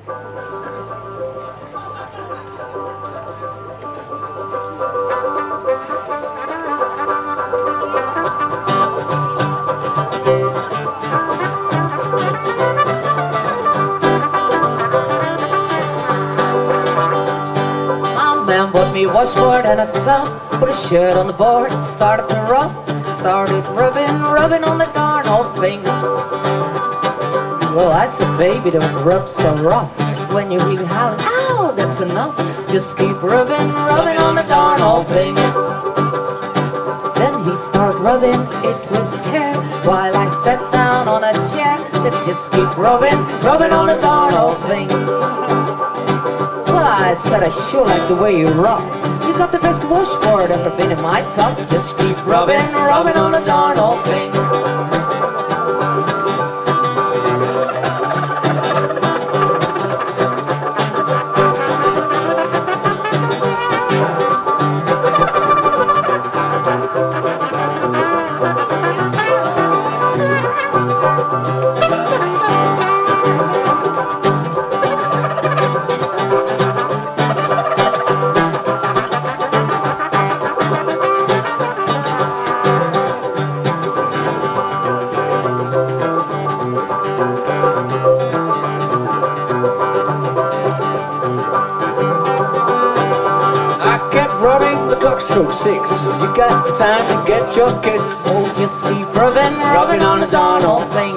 Man bought me a washboard and a tub, put a shirt on the board, started to rub, started rubbing on the darn old thing. Well, I said, baby, don't rub so rough. When you really howling, ow, that's enough. Just keep rubbing on the darn old thing. Then he started rubbing it with care, while I sat down on a chair. Said, just keep rubbing on the darn old thing. Well, I said, I sure like the way you rub. You got the best washboard ever been in my tub. Just keep rubbing on the darn old thing. Rubbing the clock stroke 6. You got time to get your kicks. Oh, just keep rubbing on the darn old thing.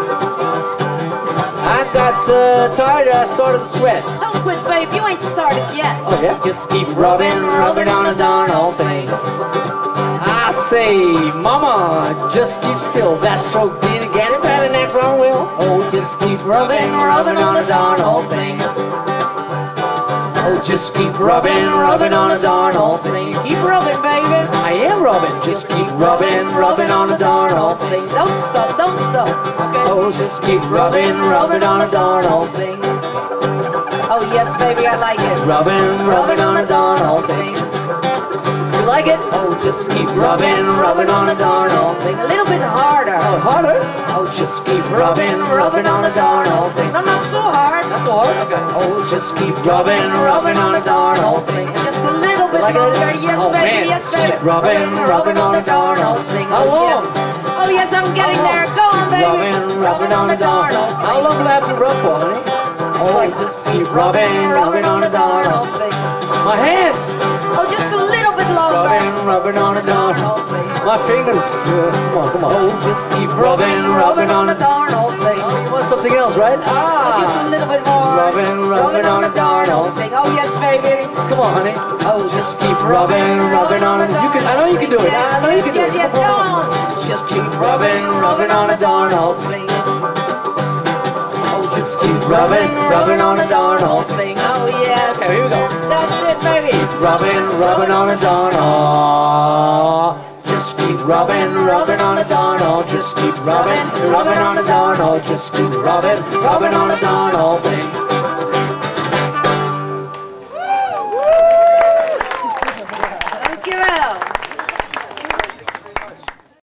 I got tired, I started to sweat. Don't quit, babe, you ain't started yet. Oh yeah? Just keep rubbing on the darn old thing. I say, mama, just keep still. That stroke didn't get it better, next one will. Oh, just keep rubbing on the darn old thing. Oh, just keep rubbing on the darn old thing. Keep rubbing, baby. I am rubbing. Just keep rubbing on the darn old thing. Don't stop, don't stop. Okay. Oh, just keep rubbing on the darn old thing. Oh yes, baby, I like it. Rubbing on the darn old thing. You like it? Oh, just keep rubbing on the darn old thing. A little bit harder. Oh, harder? Oh, just keep rubbing on the darn old thing. No, not so hard. Not so hard? Okay. Oh, just keep rubbing on the darn old thing. Just a little bit Like longer. it? Yes, Oh, baby, man. yes, baby. Keep rubbing on the darn old thing. How Oh, long? yes. Oh, yes, I'm getting How there. long? Go on, baby. Rubbing on the darn. How long do I have to rub for, honey? Oh, like- just keep rubbing on the darn old thing. My hands! Oh, just a little bit longer. Rubbing on the darn. old thing. My fingers, come on. Oh, just keep rubbing on the darn old thing. Oh, you want something else, right? Oh, just a little bit more. Rubbing on the darn old thing. Oh, yes, baby. Come on, honey. Oh, just keep rubbing on the darn. You can. I know you can do it. Yes, I know you can do yes, it. yes, go on. Just keep rubbing on the darn old thing. Oh, just keep rubbing on the darn old thing. Oh, yes. Okay, here we go. That's it, baby. Rubbing on the darn old. Just keep rubbing on the darn old. Just keep rubbing on the darn old. Just keep rubbing on the darn old thing.